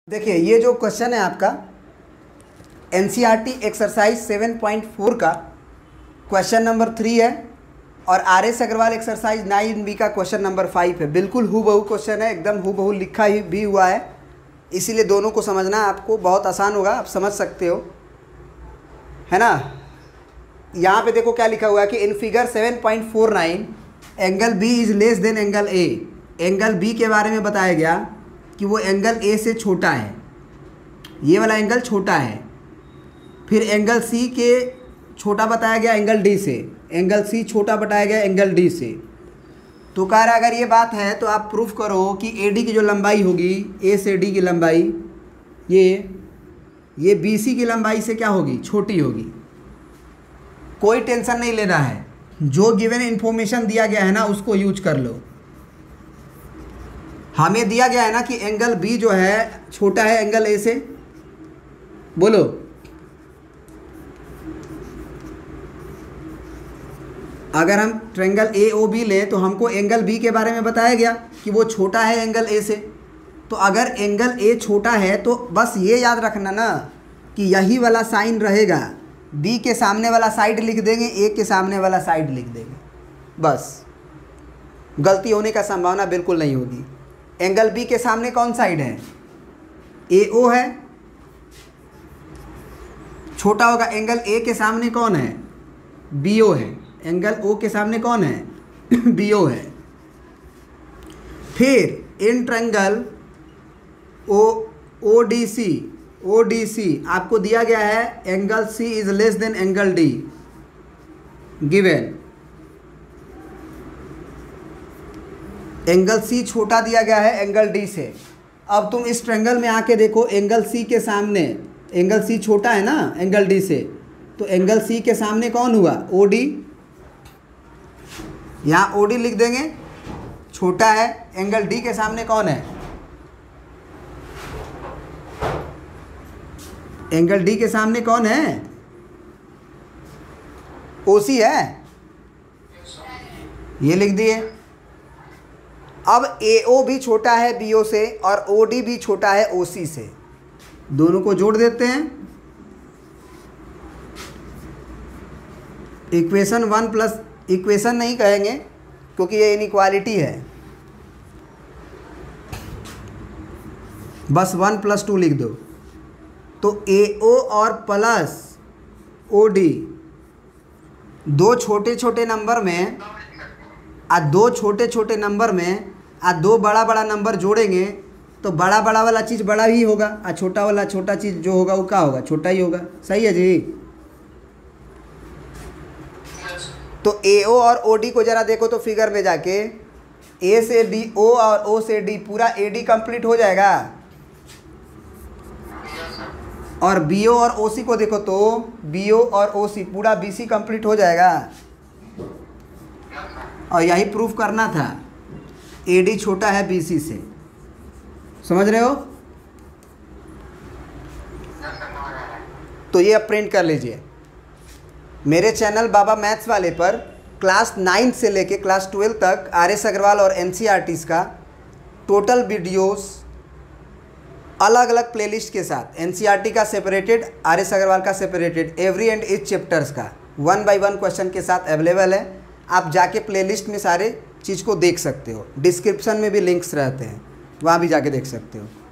देखिए ये जो क्वेश्चन है आपका एनसीईआरटी एक्सरसाइज 7.4 का क्वेश्चन नंबर 3 है और आर.एस. अग्रवाल एक्सरसाइज 9B का क्वेश्चन नंबर 5 है। बिल्कुल हूबहू क्वेश्चन है, एकदम हूबहू लिखा ही भी हुआ है, इसीलिए दोनों को समझना आपको बहुत आसान होगा, आप समझ सकते हो, है ना। यहाँ पे देखो क्या लिखा हुआ है कि in figure 7.49 angle B is less than angle A. Angle B के बारे में बताया गया कि वो एंगल ए से छोटा है, ये वाला एंगल छोटा है। फिर एंगल सी के छोटा बताया गया एंगल डी से, एंगल सी छोटा बताया गया एंगल डी से। तो कह रहा है अगर ये बात है तो आप प्रूफ करो कि ए डी की जो लंबाई होगी, ए से डी की लंबाई, ये बी सी की लंबाई से क्या होगी, छोटी होगी। कोई टेंशन नहीं लेना है, जो गिवन इन्फॉर्मेशन दिया गया है ना उसको यूज कर लो। हमें दिया गया है ना कि एंगल बी जो है छोटा है एंगल ए से, बोलो। अगर हम ट्रायंगल ए ओ बी लें तो हमको एंगल बी के बारे में बताया गया कि वो छोटा है एंगल ए से। तो अगर एंगल ए छोटा है तो बस ये याद रखना ना कि यही वाला साइन रहेगा, बी के सामने वाला साइड लिख देंगे, ए के सामने वाला साइड लिख देंगे, बस। गलती होने का संभावना बिल्कुल नहीं होगी। एंगल बी के सामने कौन साइड है, ए ओ है, छोटा होगा। एंगल ए के सामने कौन है, बी ओ है। एंगल ओ के सामने कौन है, बी ओ है। फिर in triangle O D C आपको दिया गया है angle C is less than angle D given. Angle C छोटा दिया गया है एंगल डी से। अब तुम इस ट्रायंगल में आके देखो, एंगल सी के सामने, एंगल सी छोटा है ना एंगल डी से, तो एंगल सी के सामने कौन हुआ, ओ डी। यहाँ ओ डी लिख देंगे, छोटा है। एंगल डी के सामने कौन है, एंगल डी के सामने कौन है, ओ सी है, ये लिख दिए। अब ए ओ भी छोटा है बी ओ से और ओ डी भी छोटा है ओ सी से, दोनों को जोड़ देते हैं। इक्वेशन 1 प्लस, इक्वेशन नहीं कहेंगे क्योंकि ये इनइक्वालिटी है, बस 1 + 2 लिख दो। तो ए ओ और प्लस ओ डी, दो छोटे छोटे नंबर में दो छोटे छोटे नंबर में दो बड़ा बड़ा नंबर जोड़ेंगे तो बड़ा बड़ा वाला चीज़ बड़ा ही होगा और छोटा वाला छोटा चीज़ जो होगा वो क्या होगा, छोटा ही होगा। सही है जी। तो ए ओ और ओ डी को ज़रा देखो तो फिगर में जाके, ए से डी ओ और ओ से डी, पूरा ए डी कंप्लीट हो जाएगा। और बी ओ और ओ सी को देखो तो बी ओ और ओ सी, पूरा बी सी कंप्लीट हो जाएगा। और यही प्रूफ करना था, ए डी छोटा है बी सी से। समझ रहे हो? तो ये अब प्रिंट कर लीजिए। मेरे चैनल बाबा मैथ्स वाले पर क्लास 9 से लेके क्लास 12 तक आर.एस. अग्रवाल और एनसीईआरटी का टोटल वीडियोस अलग अलग प्लेलिस्ट के साथ, एनसीईआरटी का सेपरेटेड, आर.एस. अग्रवाल का separated, every and each chapters का 1 बाय 1 क्वेश्चन के साथ अवेलेबल है। आप जाके प्लेलिस्ट में सारे चीज़ को देख सकते हो, डिस्क्रिप्शन में भी लिंक्स रहते हैं, वहाँ भी जाके देख सकते हो।